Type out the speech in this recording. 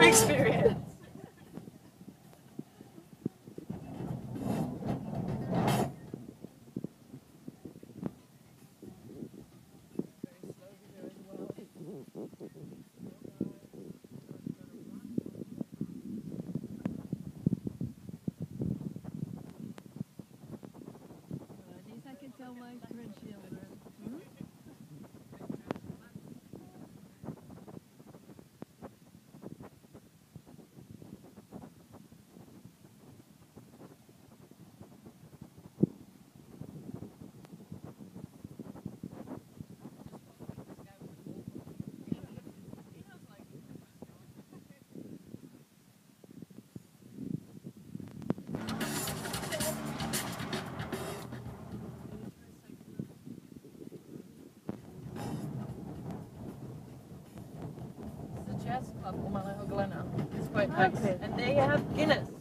experience. I can tell my grandchildren. Jazz club u Malého Glena. It's quite nice. And they have Guinness.